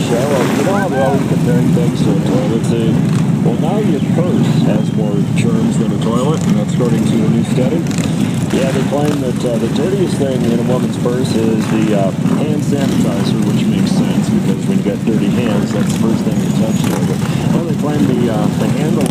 show. You know how they're always comparing things to a toilet seat? Well, now your purse has more germs than a toilet, and that's according to a new study. Yeah, they claim that the dirtiest thing in a woman's purse is the hand sanitizer, which makes sense because when you got dirty hands, that's the first thing you touch there. But well, they claim the handle